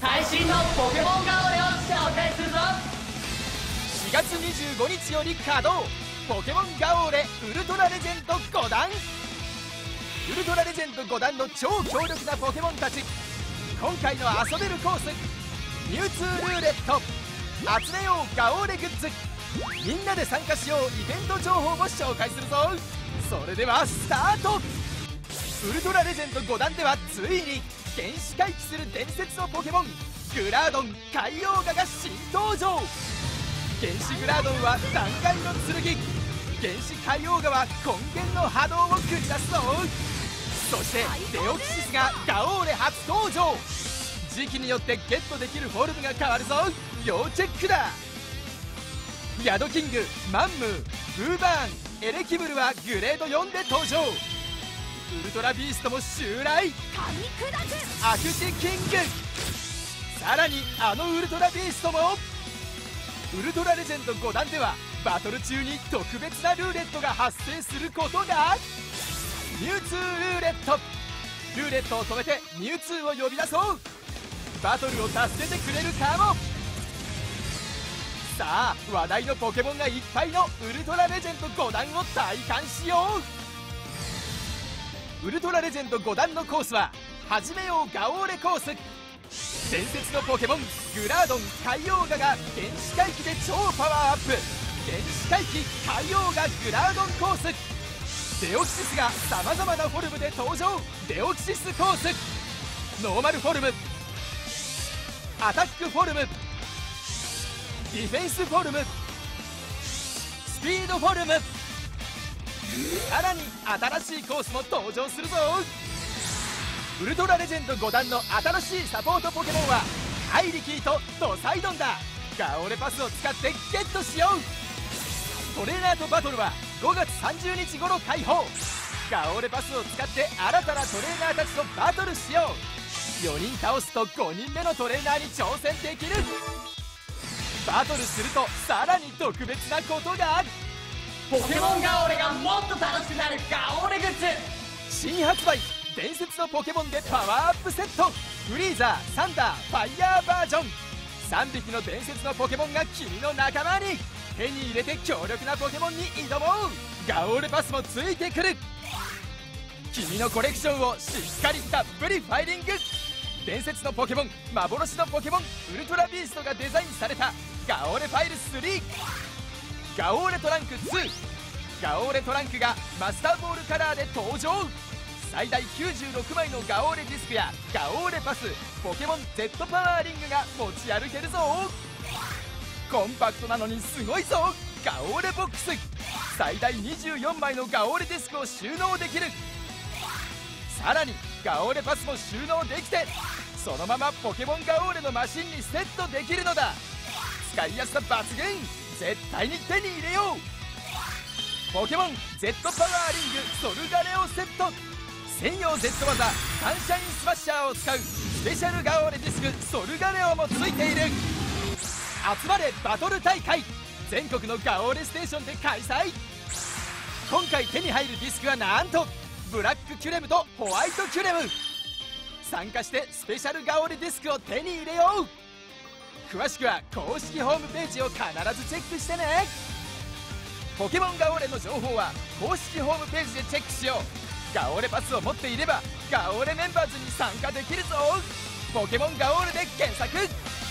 最新のポケモンガオレを紹介するぞ。 4月25日より稼働、ポケモンガオレウルトラレジェンド5弾。ウルトラレジェンド5弾の超強力なポケモンたち。今回の遊べるコース、ミュウツールーレット、集めようガオレグッズ、みんなで参加しようイベント情報も紹介するぞ。それではスタート。ウルトラレジェンド5弾ではついに原始回帰する伝説のポケモングラードン海洋ガが新登場。原始グラードンは断崖の剣、原始海洋ガは根源の波動を繰り出すぞ。そしてデオキシスがガオーレ初登場。時期によってゲットできるフォルムが変わるぞ。要チェックだ。ヤドキング、マンムー、ブーバーン、エレキブルはグレード4で登場。ウルトラビーストも襲来。アクシキング、さらにあのウルトラビーストも。ウルトラレジェンド5弾ではバトル中に特別なルーレットが発生することが。ミュウツールーレット、ルーレットを止めてミュウツーを呼び出そう。バトルを助けてくれるかも。さあ話題のポケモンがいっぱいのウルトラレジェンド5弾を体感しよう。ウルトラレジェンド5弾のコースは始めようガオーレコース。伝説のポケモングラードン海洋ガが原始回帰で超パワーアップ。原始回帰海洋ガグラードンコース。デオキシスがさまざまなフォルムで登場。デオキシスコース。ノーマルフォルム、アタックフォルム、ディフェンスフォルム、スピードフォルム、さらに新しいコースも登場するぞ。ウルトラレジェンド5弾の新しいサポートポケモンはハイリキーとドサイドンだ。ガオレパスを使ってゲットしよう。トレーナーとバトルは5月30日頃開放。ガオレパスを使って新たなトレーナーたちとバトルしよう。4人倒すと5人目のトレーナーに挑戦できる。バトルするとさらに特別なことが。 ポケモンガオレがもっと楽しくなるガオレグッズ。 新発売、伝説のポケモンでパワーアップセット。フリーザー、サンダー、ファイヤーバージョン。3匹の伝説のポケモンが君の仲間に。手に入れて強力なポケモンに挑もう。ガオーレパスもついてくる。君のコレクションをしっかりたっぷりファイリング。伝説のポケモン、幻のポケモンウルトラビーストがデザインされたガオーレファイル3、ガオーレトランク2。ガオーレトランクがマスターボールカラーで登場。最大96枚のガオーレディスクやガオーレパス、ポケモン Z パワーリングが持ち歩けるぞ。コンパクトなのにすごいぞ。ガオーレボックス、最大24枚のガオーレディスクを収納できる。さらにガオーレパスも収納できて、そのままポケモンガオーレのマシンにセットできるのだ。使いやすさ抜群、絶対に手に入れよう。ポケモン Z パワーリングソルガレオセット。専用 Z 技サンシャインスマッシャーを使うスペシャルガオーレディスクソルガレオもついている。集まれバトル大会、全国のガオーレステーションで開催。今回手に入るディスクはなんとブラックキュレムとホワイトキュレム。参加してスペシャルガオーレディスクを手に入れよう。詳しくは公式ホームページを必ずチェックしてね。ポケモンガオーレの情報は公式ホームページでチェックしよう。ガオーレパスを持っていればガオーレメンバーズに参加できるぞ。ポケモンガオーレで検索。